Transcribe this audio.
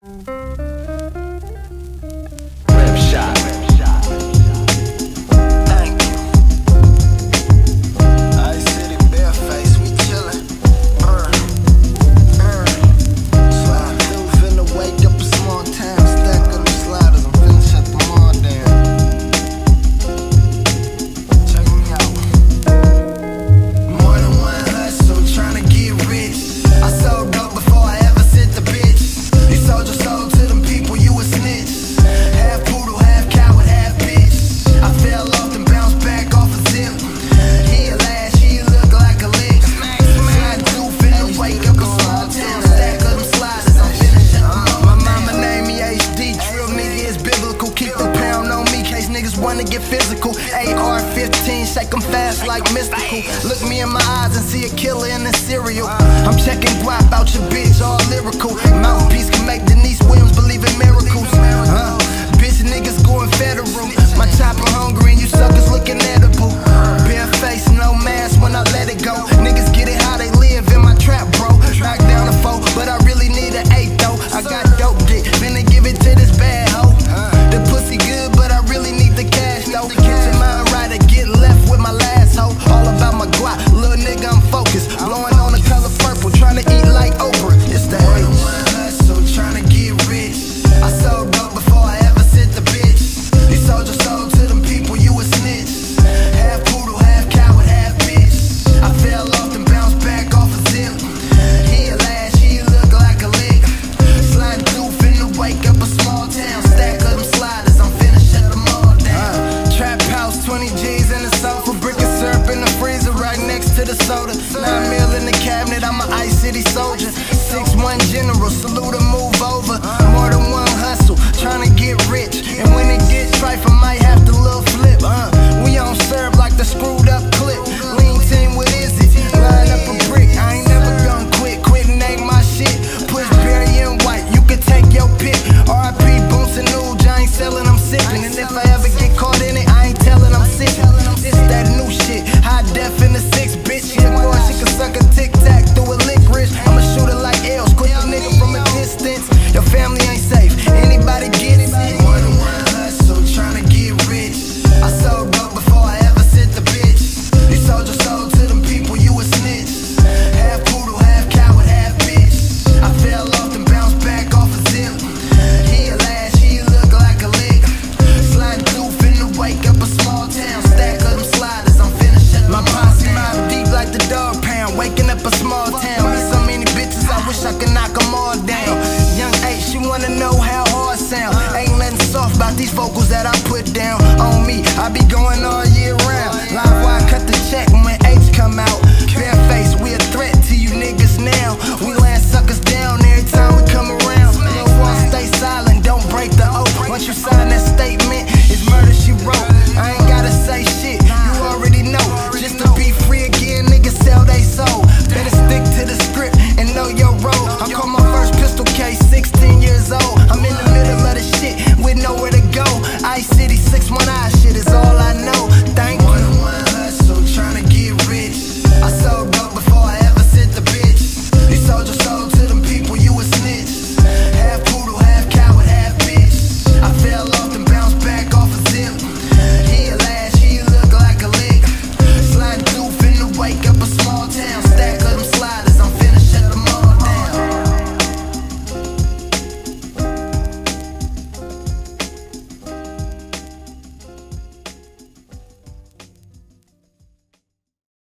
Rim shot. Thank you. Ice City, Bareface, we chillin'. Slide through, finna wake up a small town. Stack up the sliders, I'm finna shut them all down. Check me out. More than one hustle, tryna get rich. I sold dope before I ever sent the bitch. You sold your soul to them people, you a snitch. Half poodle, half coward, half bitch. I fell off and bounced back off a zip. He a lash, he look like a lick. Slide through, finna wake up a small town. Stack of them sliders, I'm finna shut them all. My mama named me HD, trill nigga is biblical. Keep the pound on me, case niggas wanna get physical. AR-15, shake them fast like mystical. Look me in my eyes and see a killer in the cereal. I'm checking guap out your bitch, all lyrical. Mouthpiece can make Denise Williams believe in miracles. Bitch, niggas going federal. My chopper hungry and you suckers looking edible. Bare face, no mask when I let it go. Niggas get it how they live in my trap, bro. Knock down a foe, but I really need an 8 though. I got dope dick, finna give it to this bad hoe. The pussy good, but I really need the cash though. Get your mind right or get left with my last hoe. All about my guap, little nigga, I'm focused. Blowing on the color purple, trying to eat like Oprah. It's the hustle, trying to get rich. I sold dope before I ever sent the bitch. You sold your soul to them people, you a snitch. Half poodle, half coward, half bitch. I fell off and bounced back off a zip. He a lash, he look like a lick. Sliding through, finna wake up a small town. Stack of them sliders, I'm finna shut them all down. Trap house, 20 G's in the sofa. Brick of syrup in the freezer right next to the soda. 9 mil in the cabinet, I'm an Ice City soldier. 6'1" general, salute and move over. More than one hustle, tryna get rich. And when it gets trife, I might have to little flip. We on serve like the screwed up clip. Lean team, what is it? Line up a brick, I ain't never gonna quit. Quitting ain't my shit. Push Berry in white, you can take your pick. R.I.P. Boots and Nuge, I ain't selling, I'm sipping. And if I ever get caught in it, I ain't telling, I'm sipping. This that new shit, high def in the 6, bitch. Yeah, boy, she can suck a tic-tac through a licorice. I'ma shoot her like L's, quick a nigga from a distance. Your family ain't safe, anybody get it? More than one hustle, tryna get rich. I sold dope before I ever sent the bitch. You sold your soul to them people, you a snitch. Half poodle, half coward, half bitch. I fell off and bounced back off a zip. He a lash, he look like a lick. Sliding through, finna wake up a small town. Stack of them sliders, I'm finna shut my posse mouth deep like the dog pound. Waking up a small town. Meet so many bitches, I wish I could knock them all down. Young H, she wanna know how hard sound. Ain't nothing soft about these vocals that I put down on me. I be going all